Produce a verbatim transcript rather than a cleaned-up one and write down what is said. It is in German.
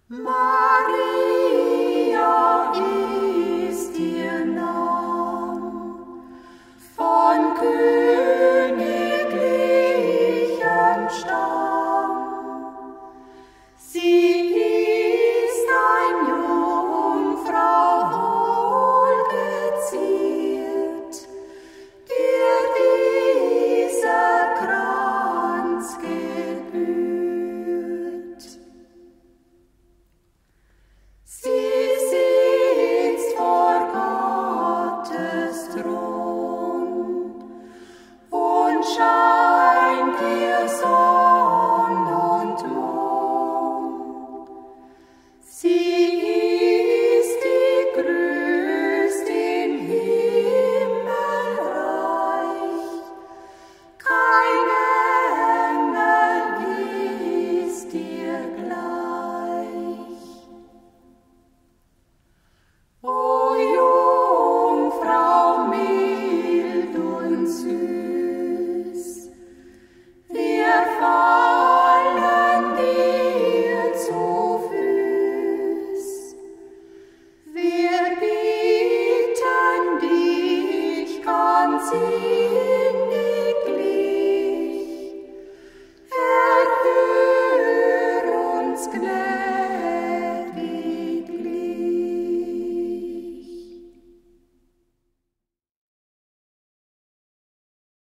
Maria ist ihr Name, von königlichem Stamm. Sie ist ein Jungfrau wohlgeziert, der dieser Kranz gebührt. Sie sitzt vor Gottes Thron und scheint ihr Sonn und Mond. Sie ist die größte im Himmelreich, kein Engel ist ihr gleich. O Jungfrau mild und süß, wir fallen dir zu Fuß. Wir bitten dich ganz